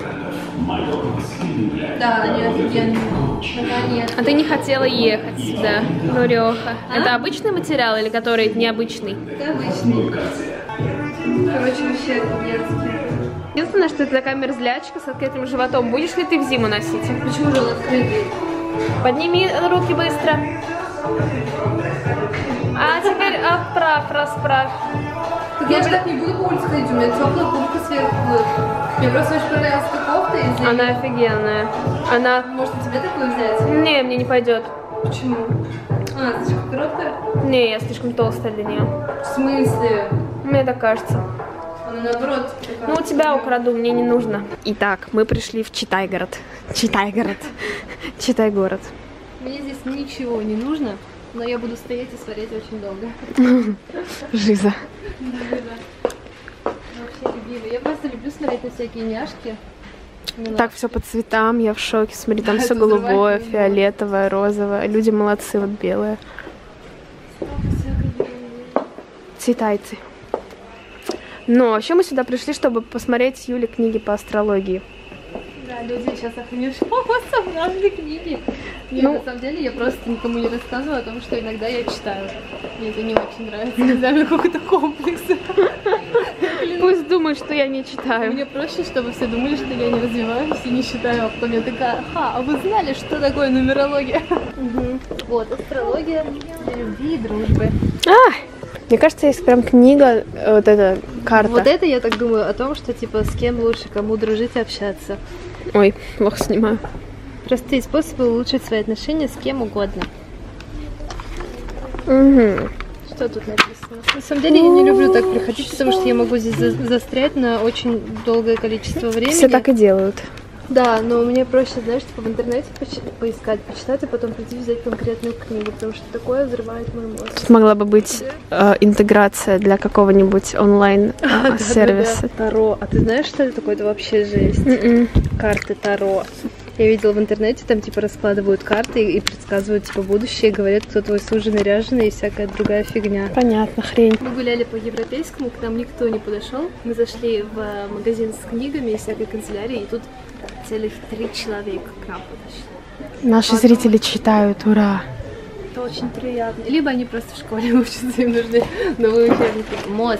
Да, они офигенные. Наконец. А ты не хотела ехать сюда, Нурёха? А? Это обычный материал или который необычный? Это обычный. Короче, вообще офигенский. Единственное, что это такая мерзлячка с открытым животом. Будешь ли ты в зиму носить? Почему же он открытый? Подними руки быстро. А теперь вправь, расправь. Так я же так не буду по улице ходить, у меня теплая куртка сверху будет. Мне просто очень понравилась эта кофта из-за... Она офигенная. Она... Может, тебе такую взять? Не, мне не пойдет. Почему? А, слишком короткая? Не, я слишком толстая для нее. В смысле? Мне так кажется. Она наоборот. Ну, у тебя украду, мне не нужно. Итак, мы пришли в Читай-город. Читай-город. Читай-город. Мне здесь ничего не нужно, но я буду стоять и смотреть очень долго. Жиза. Вообще любимая. Я просто люблю смотреть на всякие няшки. Так все по цветам, я в шоке. Смотри, там Да, все это голубое, взрывает фиолетовое, розовое. Люди молодцы, вот белое. Цветайцы. Но вообще мы сюда пришли, чтобы посмотреть Юли книги по астрологии. Да, люди сейчас охренели, что собрали книги. Нет, Ну, на самом деле я просто никому не рассказываю о том, что иногда я читаю. Мне это не очень нравится, иногда у меня какой-то комплекс. Пусть думают, что я не читаю. Мне проще, чтобы все думали, что я не развиваюсь и не читаю, а потом я такая, а вы знали, что такое нумерология? Вот, астрология для любви и дружбы. Мне кажется, есть прям книга, вот эта карта. Вот это я так думаю о том, что типа с кем лучше, кому дружить и общаться. Ой, плохо снимаю. Простые способы улучшить свои отношения с кем угодно. Угу. Что тут написано? На самом деле я не люблю так приходить, потому что я могу здесь застрять на очень долгое количество времени. Все так и делают. Да, но мне проще, знаешь, типа в интернете поискать, почитать, а потом прийти взять конкретную книгу, потому что такое взрывает мой мозг. Тут могла бы быть интеграция для какого-нибудь онлайн-сервиса. Таро. А ты знаешь, что это такое? Это вообще жесть. Карты Таро. Я видела в интернете, там типа раскладывают карты и предсказывают типа будущее, говорят, кто твой суженый, ряженый и всякая другая фигня. Понятно, хрень. Мы гуляли по европейскому, к нам никто не подошел. Мы зашли в магазин с книгами и всякой канцелярии, и тут целых 3 человека к нам подошли. Наши зрители читают, ура! Это очень приятно. Либо они просто в школе учатся, им нужны новые учебники. Мозг.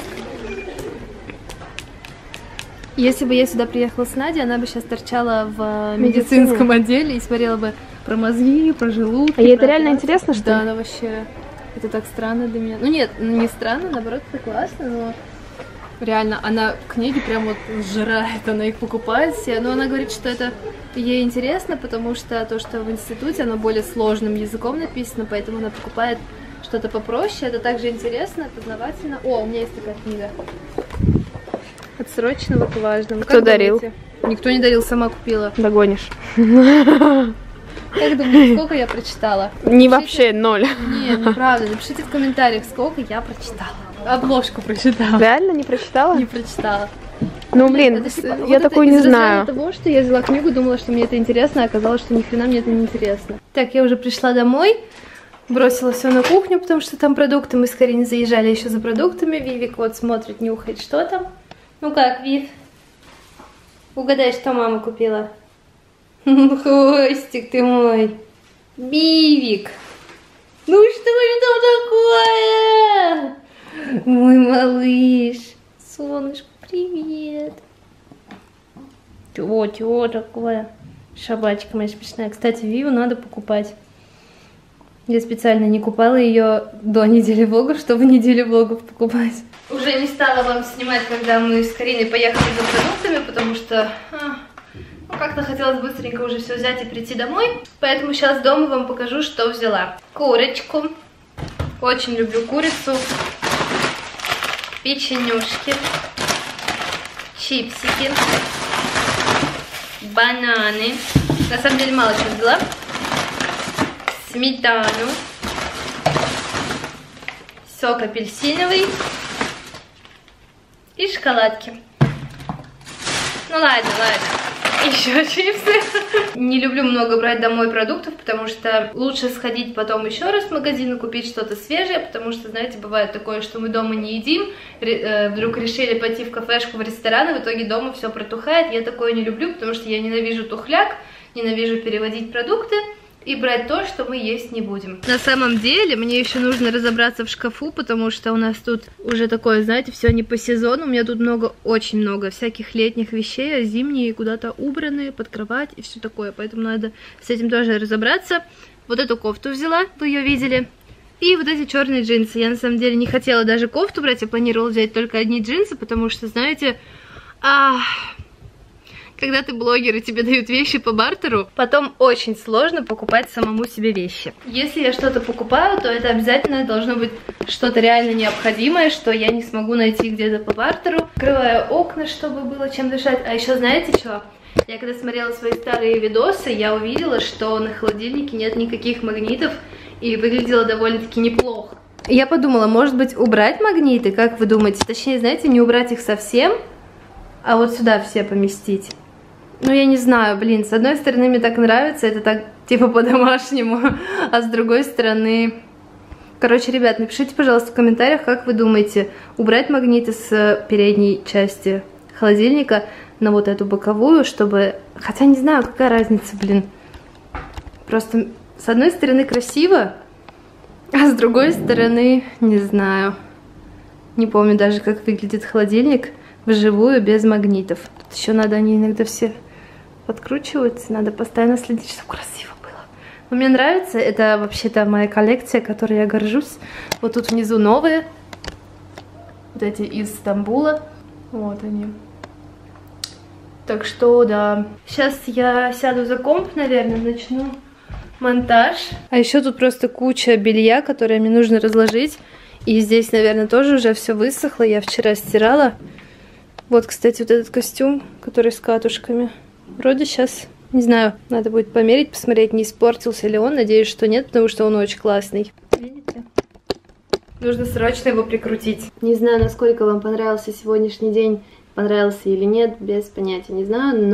Если бы я сюда приехала с Надей, она бы сейчас торчала в медицинском отделе и смотрела бы про мозги, про желудки. А ей это реально интересно, что ли? Да, она вообще... Это так странно для меня. Ну нет, не странно, наоборот, это классно, но... Реально, она книги прям вот сжирает, она их покупает все. Но она говорит, что это ей интересно, потому что то, что в институте, оно более сложным языком написано, поэтому она покупает что-то попроще. Это также интересно, познавательно. О, у меня есть такая книга. От срочного к важному. Кто дарил? Никто не дарил, сама купила. Догонишь. Как думаете, сколько я прочитала? Не вообще 0. Нет, неправда. Напишите в комментариях, сколько я прочитала. Обложку прочитала. Реально не прочитала? Не прочитала. Ну, блин, я такую не знаю. Из того, что я взяла книгу, думала, что мне это интересно, а оказалось, что ни хрена мне это не интересно. Так, я уже пришла домой, бросила все на кухню, потому что там продукты. Мы с Кариной заезжали еще за продуктами. Вивик вот смотрит, нюхает, что там. Ну как, Вив? Угадай, что мама купила? Хвостик ты мой. Бивик. Ну что это такое? Мой малыш. Солнышко, привет. Чего такое? Собачка моя смешная. Кстати, Виву надо покупать. Я специально не купала ее до недели влогов, чтобы неделю влогов покупать. Уже не стала вам снимать, когда мы с Кариной поехали за продуктами, потому что как-то хотелось быстренько уже все взять и прийти домой. Поэтому сейчас дома вам покажу, что взяла. Курочку. Очень люблю курицу. Печенюшки. Чипсики. Бананы. На самом деле мало чего взяла. Сметану. Сок апельсиновый. И шоколадки. Ну ладно. Еще чипсы. Не люблю много брать домой продуктов, потому что лучше сходить потом еще раз в магазин и купить что-то свежее, потому что, знаете, бывает такое, что мы дома не едим, вдруг решили пойти в кафешку, в ресторан, и в итоге дома все протухает. Я такое не люблю, потому что я ненавижу тухляк, ненавижу переводить продукты и брать то, что мы есть не будем. На самом деле, мне еще нужно разобраться в шкафу, потому что у нас тут уже такое, знаете, все не по сезону. У меня тут очень много всяких летних вещей, а зимние куда-то убранные под кровать и все такое. Поэтому надо с этим тоже разобраться. Вот эту кофту взяла, вы ее видели. И вот эти черные джинсы. Я на самом деле не хотела даже кофту брать, я планировала взять только одни джинсы, потому что, знаете, когда ты блогер и тебе дают вещи по бартеру, потом очень сложно покупать самому себе вещи. Если я что-то покупаю, то это обязательно должно быть что-то реально необходимое, что я не смогу найти где-то по бартеру. Открываю окна, чтобы было чем дышать. А еще знаете что? Я когда смотрела свои старые видосы, я увидела, что на холодильнике нет никаких магнитов, и выглядело довольно-таки неплохо. Я подумала, может быть, убрать магниты, как вы думаете? Точнее, знаете, не убрать их совсем, а вот сюда все поместить. Ну, я не знаю, блин, с одной стороны мне так нравится, это так, типа, по-домашнему, а с другой стороны... Короче, ребят, напишите, пожалуйста, в комментариях, как вы думаете, убрать магниты с передней части холодильника на вот эту боковую, чтобы... Хотя не знаю, какая разница, блин. Просто с одной стороны красиво, а с другой стороны, не знаю. Не помню даже, как выглядит холодильник вживую без магнитов. Тут еще надо, они иногда все подкручиваются, надо постоянно следить, чтобы красиво было. Но мне нравится, это вообще-то моя коллекция, которой я горжусь. Вот тут внизу новые, вот эти из Стамбула, вот они. Так что, да. Сейчас я сяду за комп, наверное, начну монтаж. А еще тут просто куча белья, которое мне нужно разложить. И здесь, наверное, тоже уже все высохло. Я вчера стирала. Вот, кстати, вот этот костюм, который с катушками. Вроде сейчас, не знаю, надо будет померить, посмотреть, не испортился ли он. Надеюсь, что нет, потому что он очень классный. Видите? Нужно срочно его прикрутить. Не знаю, насколько вам понравился сегодняшний день. Понравился или нет, без понятия не знаю, но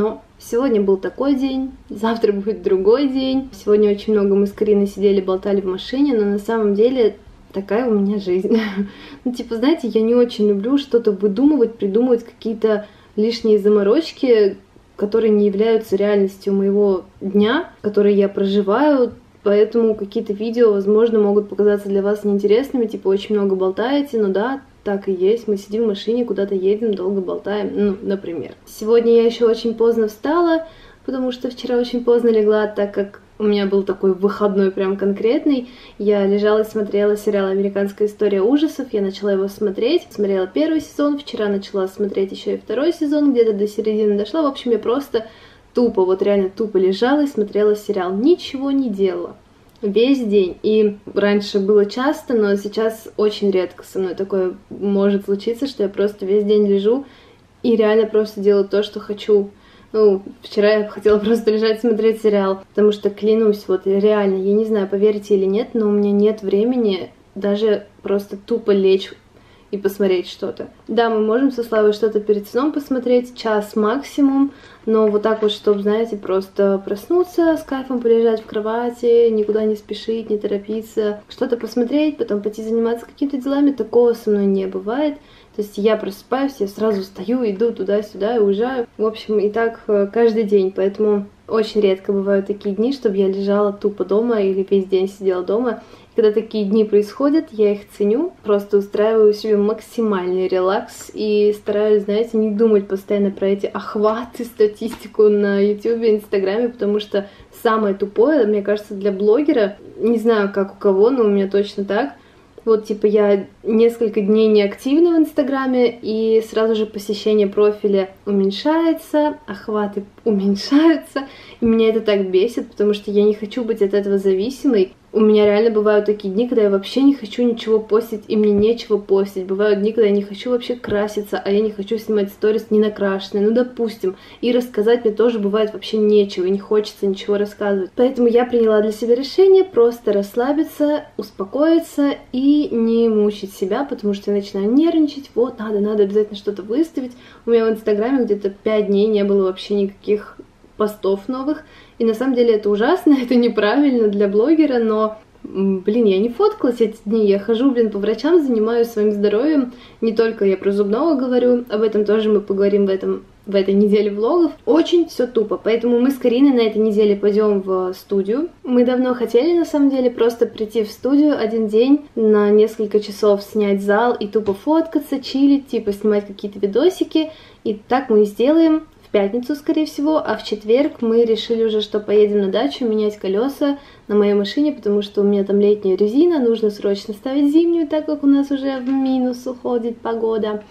Сегодня был такой день, завтра будет другой день. Сегодня очень много мы с Кариной сидели, болтали в машине, но на самом деле такая у меня жизнь. Ну, типа, знаете, я не очень люблю что-то выдумывать, придумывать какие-то лишние заморочки, которые не являются реальностью моего дня, которые я проживаю. Поэтому какие-то видео, возможно, могут показаться для вас неинтересными, типа, очень много болтаете, но да, так и есть. Мы сидим в машине, куда-то едем, долго болтаем, ну, например. Сегодня я еще очень поздно встала, потому что вчера очень поздно легла, так как у меня был такой выходной прям конкретный. Я лежала и смотрела сериал «Американская история ужасов». Я начала его смотреть. Смотрела первый сезон, вчера начала смотреть еще и второй сезон, где-то до середины дошла. В общем, я просто тупо, вот реально тупо лежала и смотрела сериал. Ничего не делала. Весь день. И раньше было часто, но сейчас очень редко со мной такое может случиться, что я просто весь день лежу и реально просто делаю то, что хочу. Ну, вчера я хотела просто лежать и смотреть сериал, потому что, клянусь, вот реально, я не знаю, поверите или нет, но у меня нет времени даже просто тупо лечь и посмотреть что-то. Да, мы можем со Славой что-то перед сном посмотреть, час максимум, но вот так вот, чтобы, знаете, просто проснуться, с кайфом полежать в кровати, никуда не спешить, не торопиться, что-то посмотреть, потом пойти заниматься какими-то делами, такого со мной не бывает. То есть я просыпаюсь, я сразу встаю, иду туда-сюда и уезжаю. В общем, и так каждый день, поэтому очень редко бывают такие дни, чтобы я лежала тупо дома или весь день сидела дома. И когда такие дни происходят, я их ценю, просто устраиваю себе максимальный релакс и стараюсь, знаете, не думать постоянно про эти охваты, статистику на YouTube, Инстаграме, потому что самое тупое, мне кажется, для блогера, не знаю, как у кого, но у меня точно так, вот, типа, я несколько дней не активна в Инстаграме, и сразу же посещение профиля уменьшается, охваты уменьшаются, и меня это так бесит, потому что я не хочу быть от этого зависимой. У меня реально бывают такие дни, когда я вообще не хочу ничего постить, и мне нечего постить. Бывают дни, когда я не хочу вообще краситься, а я не хочу снимать сторис не накрашенные, ну, допустим. И рассказать мне тоже бывает вообще нечего, и не хочется ничего рассказывать. Поэтому я приняла для себя решение просто расслабиться, успокоиться и не мучить себя, потому что я начинаю нервничать. Вот, надо обязательно что-то выставить. У меня в Инстаграме где-то 5 дней не было вообще никаких постов новых. И на самом деле это ужасно, это неправильно для блогера, но, блин, я не фоткалась эти дни, я хожу, блин, по врачам, занимаюсь своим здоровьем, не только я про зубного говорю, об этом тоже мы поговорим в этой неделе влогов. Очень все тупо, поэтому мы с Кариной на этой неделе пойдем в студию. Мы давно хотели, на самом деле, просто прийти в студию один день, на несколько часов снять зал и тупо фоткаться, чилить, типа снимать какие-то видосики, и так мы и сделаем. Пятницу, скорее всего, а в четверг мы решили уже, что поедем на дачу менять колеса на моей машине, потому что у меня там летняя резина, нужно срочно ставить зимнюю, так как у нас уже в минус уходит погода,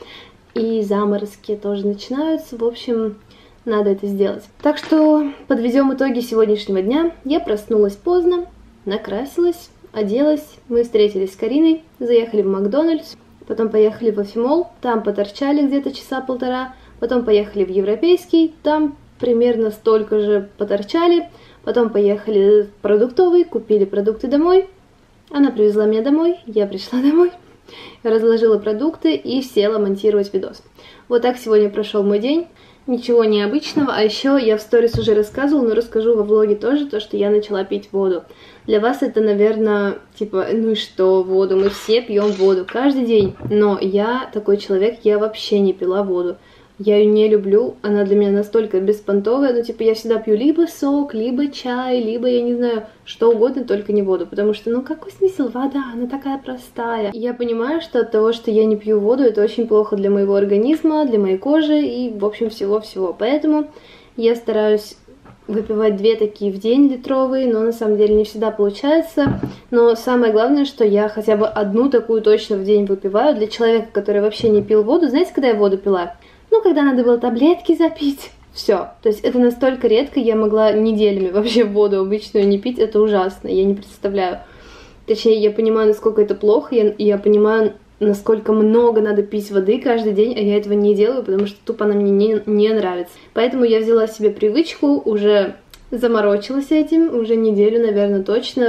и заморозки тоже начинаются, в общем, надо это сделать. Так что подведем итоги сегодняшнего дня. Я проснулась поздно, накрасилась, оделась, мы встретились с Кариной, заехали в Макдональдс, потом поехали в Афимол, там поторчали где-то часа полтора. Потом поехали в Европейский, там примерно столько же поторчали. Потом поехали в продуктовый, купили продукты домой. Она привезла меня домой, я пришла домой, разложила продукты и села монтировать видос. Вот так сегодня прошел мой день. Ничего необычного, а еще я в сторис уже рассказывала, но расскажу во влоге тоже, то, что я начала пить воду. Для вас это, наверное, типа, ну и что, воду, мы все пьем воду каждый день, но я такой человек, я вообще не пила воду. Я ее не люблю, она для меня настолько беспонтовая, ну, типа, я всегда пью либо сок, либо чай, либо, я не знаю, что угодно, только не воду, потому что, ну, какой смысл? Вода, она такая простая. И я понимаю, что от того, что я не пью воду, это очень плохо для моего организма, для моей кожи и, в общем, всего-всего. Поэтому я стараюсь выпивать 2 такие в день литровые, но на самом деле не всегда получается. Но самое главное, что я хотя бы 1 такую точно в день выпиваю. Для человека, который вообще не пил воду, знаете, когда я воду пила? Ну, когда надо было таблетки запить, все. То есть это настолько редко, я могла неделями вообще воду обычную не пить, это ужасно, я не представляю. Точнее, я понимаю, насколько это плохо, я понимаю, насколько много надо пить воды каждый день, а я этого не делаю, потому что тупо она мне не нравится. Поэтому я взяла себе привычку, уже заморочилась этим, уже неделю, наверное, точно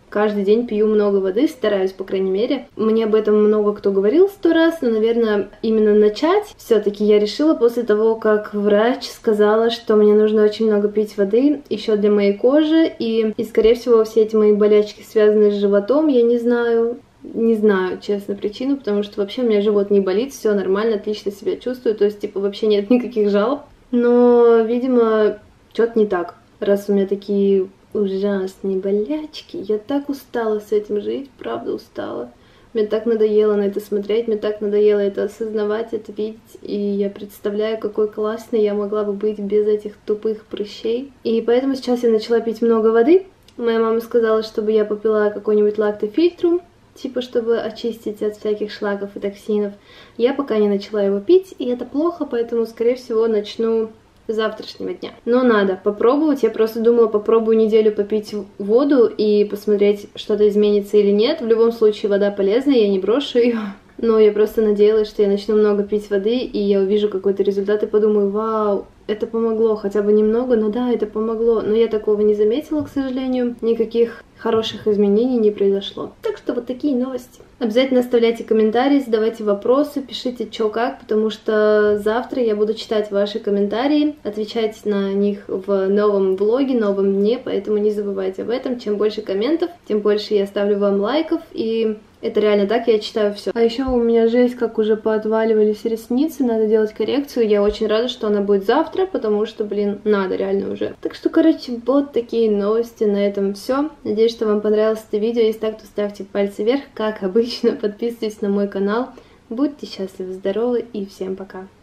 каждый день пью много воды, стараюсь, по крайней мере. Мне об этом много кто говорил 100 раз, но, наверное, именно начать все-таки я решила после того, как врач сказала, что мне нужно очень много пить воды, еще для моей кожи, и скорее всего, все эти мои болячки связаны с животом, я не знаю, честно, причину, потому что вообще у меня живот не болит, все нормально, отлично себя чувствую, то есть, типа, вообще нет никаких жалоб, но, видимо, что-то не так, раз у меня такие ужасные болячки. Я так устала с этим жить, правда устала. Мне так надоело на это смотреть, мне так надоело это осознавать, это видеть. И я представляю, какой классной я могла бы быть без этих тупых прыщей. И поэтому сейчас я начала пить много воды. Моя мама сказала, чтобы я попила какой-нибудь лактофильтрум, типа, чтобы очистить от всяких шлаков и токсинов. Я пока не начала его пить, и это плохо, поэтому, скорее всего, начну с завтрашнего дня. Но надо попробовать. Я просто думала, попробую неделю попить воду и посмотреть, что-то изменится или нет. В любом случае, вода полезная, я не брошу ее. Но я просто надеялась, что я начну много пить воды, и я увижу какой-то результат и подумаю, вау, это помогло, хотя бы немного, но да, это помогло. Но я такого не заметила, к сожалению. Никаких хороших изменений не произошло. Так что вот такие новости. Обязательно оставляйте комментарии, задавайте вопросы, пишите чё как, потому что завтра я буду читать ваши комментарии, отвечать на них в новом влоге, новом дне, поэтому не забывайте об этом. Чем больше комментов, тем больше я ставлю вам лайков, и это реально так, я читаю все. А еще у меня жесть, как уже поотваливались ресницы, надо делать коррекцию. Я очень рада, что она будет завтра, потому что, блин, надо реально уже. Так что, короче, вот такие новости, на этом все. Надеюсь, что вам понравилось это видео. Если так, то ставьте пальцы вверх, как обычно, подписывайтесь на мой канал. Будьте счастливы, здоровы и всем пока.